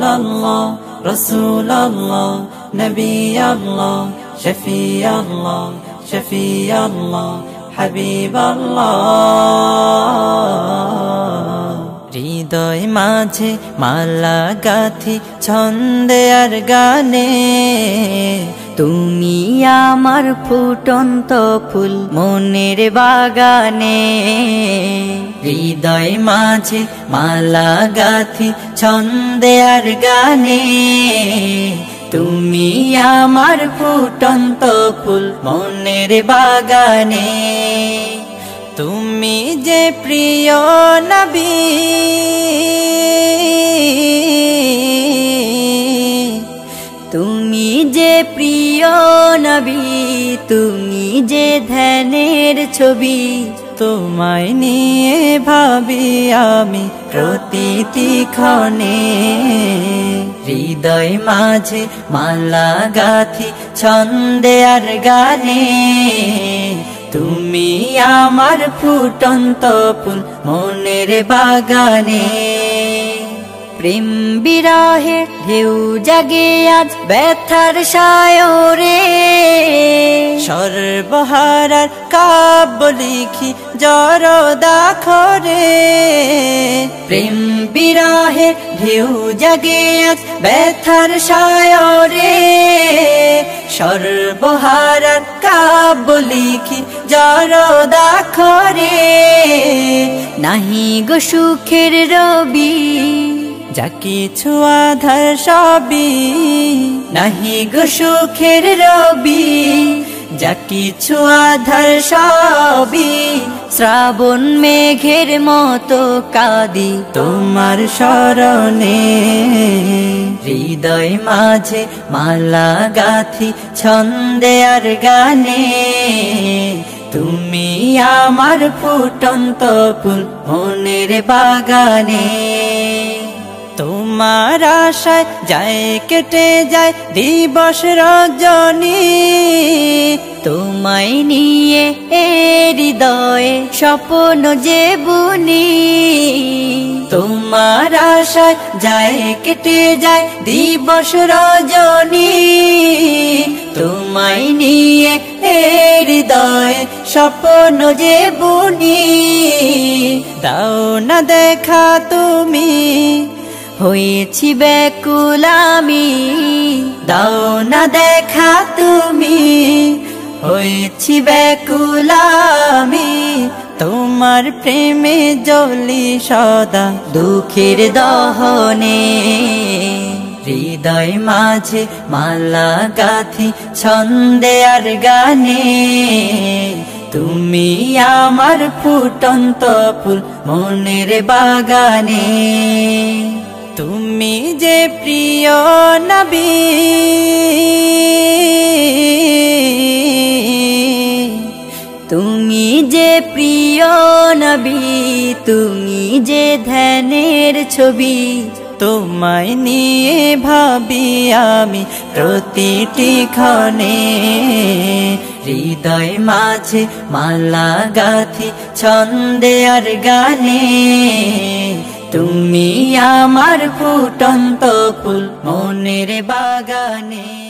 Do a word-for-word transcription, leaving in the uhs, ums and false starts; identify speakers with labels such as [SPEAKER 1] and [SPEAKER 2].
[SPEAKER 1] আল্লাহ রসুল আল্লাহ নবী আল্লাহ শফি আল্লাহ শফি আল্লাহ হাবিব আল্লাহ। হৃদয় মাঝে মালা গাথি ছন্দে আর গানে,
[SPEAKER 2] তুমি আমার ফুটন্ত ফুল মনের বাগানে।
[SPEAKER 1] হৃদয় মাঝে মালা গাথি ছন্দে আর গানে, তুমি আমার ফুটন্ত ফুল মনের বাগানে। তুমি যে প্রিয় নবী,
[SPEAKER 2] তুমি যে প্রিয় নবী, তুমি যে ধ্যানের ছবি।
[SPEAKER 1] তোমায় নিয়ে ভাবি আমি প্রতিটি ক্ষণে। হৃদয় মাঝে মালা গাথি ছন্দে আর গানে, তুমি আমার ফুটন্ত ফুল মনের বাগানে।
[SPEAKER 2] প্রেম বিরহে ঢেউ জাগে আজ ব্যথার সায়রে,
[SPEAKER 1] সর্বহারার কাব্য লিখি জরদাখরে। প্রেম বিরহে ঢেউ জাগে আজ ব্যথার সায়রে, সর্বহারার কাব্য লিখি জরদাখরে।
[SPEAKER 2] নাহি গো সুখের রবি,
[SPEAKER 1] যা কিছু আধার সবই। নাহি গো সুখের রবি, যা কিছু আধার সবই।
[SPEAKER 2] শ্রাবণ মেঘের মতো কাঁদি
[SPEAKER 1] তোমার শরণে। হৃদয় মাঝে মালা গাথি ছন্দে আর গানে, তুমি আমার ফুটন্ত ফুল মনের বাগানে। তোমার আশায় যায় কেটে যায় দিবস রজনী,
[SPEAKER 2] তোমায় নিয়ে এ হৃদয়ে স্বপ্ন যে বুনি।
[SPEAKER 1] তোমার আশায় যায় কেটে যায় দিবস রজনী, তোমায় নিয়ে এ হৃদয়ে স্বপ্ন যে বুনি। দাও না দেখা তুমি,
[SPEAKER 2] হয়েছি ব্যাকুল আমি।
[SPEAKER 1] দাও না দেখা তুমি, হয়েছি ব্যাকুল আমি। তোমার প্রেমে জ্বলি সদা দুঃখের দহনে। হৃদয় মাঝে মালা গাথি ছন্দে আর গানে, তুমি আমার ফুটন্ত ফুল মনের বাগানে। তুমি যে প্রিয় নবী,
[SPEAKER 2] তুমি যে প্রিয় নবী, তুমি যে ধ্যানের ছবি।
[SPEAKER 1] তোমায় নিয়ে ভাবি আমি প্রতিটি ক্ষণে। হৃদয় মাঝে মালা গাথি ছন্দে আর গানে, তুমি আমার ফুটন্ত ফুল মনের বাগানে।